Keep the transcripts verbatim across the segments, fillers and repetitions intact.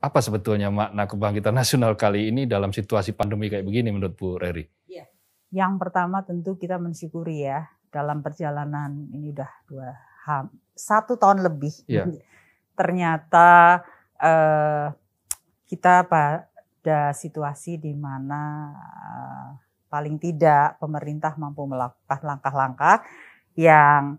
apa sebetulnya makna kebangkitan nasional kali ini dalam situasi pandemi kayak begini menurut Bu Rery? Ya. Yang pertama tentu kita mensyukuri ya, dalam perjalanan ini udah dua, ham, satu tahun lebih. Ya. Ternyata eh, kita pada situasi di mana eh, paling tidak pemerintah mampu melakukan langkah-langkah yang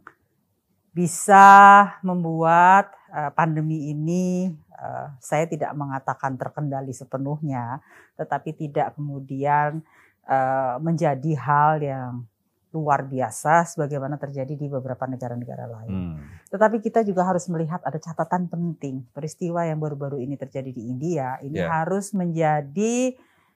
bisa membuat uh, pandemi ini, uh, saya tidak mengatakan terkendali sepenuhnya, tetapi tidak kemudian uh, menjadi hal yang luar biasa sebagaimana terjadi di beberapa negara-negara lain. Hmm. Tetapi kita juga harus melihat ada catatan penting. Peristiwa yang baru-baru ini terjadi di India, ini yeah. harus menjadi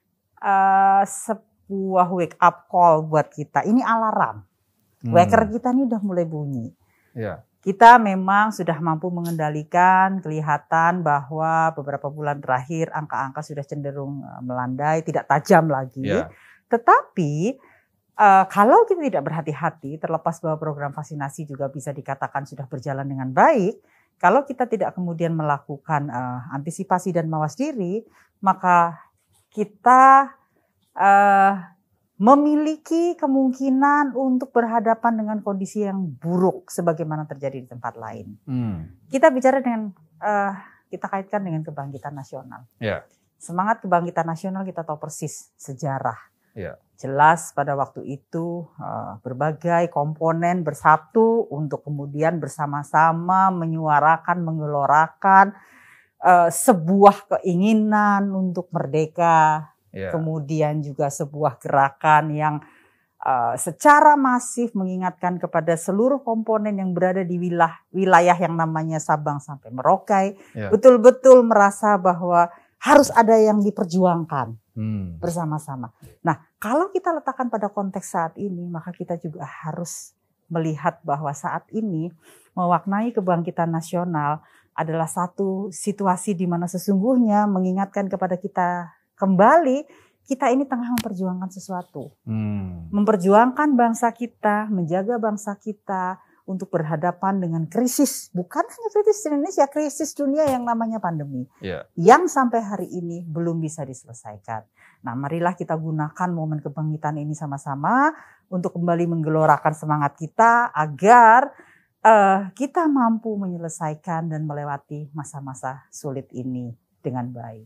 uh, sebuah wake up call buat kita. Ini alarm. Hmm. Waker kita ini udah mulai bunyi. Ya. Kita memang sudah mampu mengendalikan, kelihatan bahwa beberapa bulan terakhir angka-angka sudah cenderung melandai, tidak tajam lagi. Ya. Tetapi uh, kalau kita tidak berhati-hati, terlepas bahwa program vaksinasi juga bisa dikatakan sudah berjalan dengan baik, kalau kita tidak kemudian melakukan uh, antisipasi dan mawas diri, maka kita uh, memiliki kemungkinan untuk berhadapan dengan kondisi yang buruk sebagaimana terjadi di tempat lain. Hmm. Kita bicara dengan, uh, kita kaitkan dengan kebangkitan nasional. Yeah. Semangat kebangkitan nasional kita tahu persis sejarah. Yeah. Jelas pada waktu itu uh, berbagai komponen bersatu untuk kemudian bersama-sama menyuarakan, menggelorakan uh, sebuah keinginan untuk merdeka. Yeah. Kemudian juga sebuah gerakan yang uh, secara masif mengingatkan kepada seluruh komponen yang berada di wilayah, wilayah yang namanya Sabang sampai Merauke. Yeah. Betul-betul merasa bahwa harus ada yang diperjuangkan hmm. bersama-sama. Nah, kalau kita letakkan pada konteks saat ini, maka kita juga harus melihat bahwa saat ini mewarnai kebangkitan nasional adalah satu situasi di mana sesungguhnya mengingatkan kepada kita kembali, kita ini tengah memperjuangkan sesuatu. Hmm. Memperjuangkan bangsa kita, menjaga bangsa kita untuk berhadapan dengan krisis. Bukan hanya krisis Indonesia, krisis dunia yang namanya pandemi. Yeah. Yang sampai hari ini belum bisa diselesaikan. Nah, marilah kita gunakan momen kebangkitan ini sama-sama untuk kembali menggelorakan semangat kita agar uh, kita mampu menyelesaikan dan melewati masa-masa sulit ini dengan baik.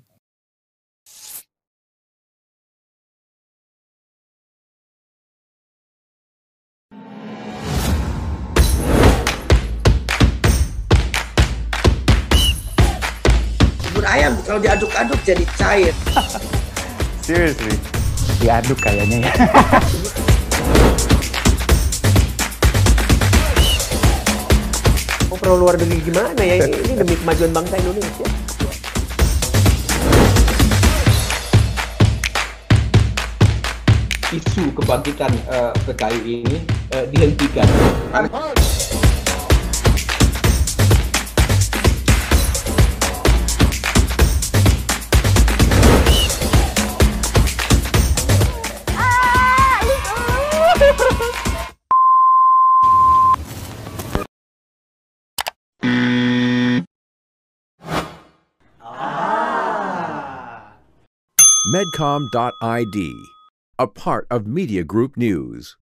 Ayam kalau diaduk-aduk jadi cair. Seriously, diaduk kayaknya ya. Oh, perlu luar negeri gimana ya? Ini demi kemajuan bangsa Indonesia. Isu kebangkitan uh, P K I ini uh, dihentikan. Medcom dot I D, a part of Media Group News.